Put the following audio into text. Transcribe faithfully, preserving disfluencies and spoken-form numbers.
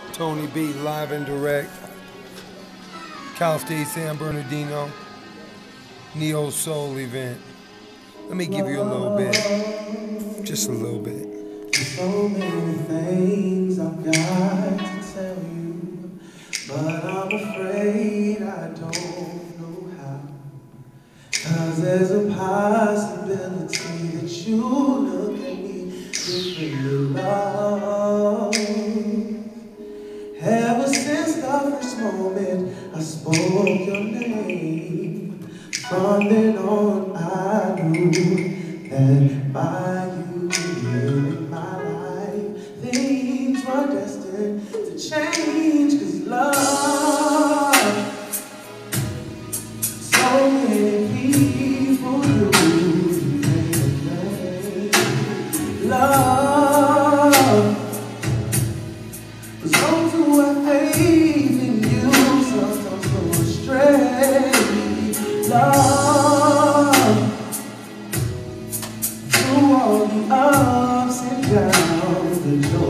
Tony B, live and direct. Cal State San Bernadino. Neo Soul event. Let me give you a little bit. Just a little bit. So many things I've got to tell you, but I'm afraid I don't know how. Cause there's a possibility that you look at me differently, love. Ever since the first moment I spoke your name, from then on I knew that by you in my life, things were destined to change. Cause love, so many people use love, but those who have faith in you sometimes go astray. Love, through all the ups and downs, the joy